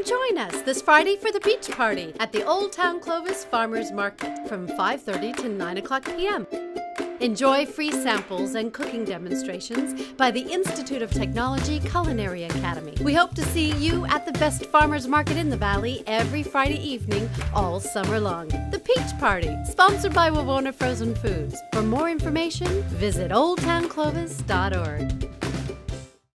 join us this Friday for the beach party at the Old Town Clovis Farmers Market from 5:30 to 9 o'clock p.m. Enjoy free samples and cooking demonstrations by the Institute of Technology Culinary Academy. We hope to see you at the best farmers market in the Valley every Friday evening all summer long. The Peach Party, sponsored by Wawona Frozen Foods. For more information, visit oldtownclovis.org.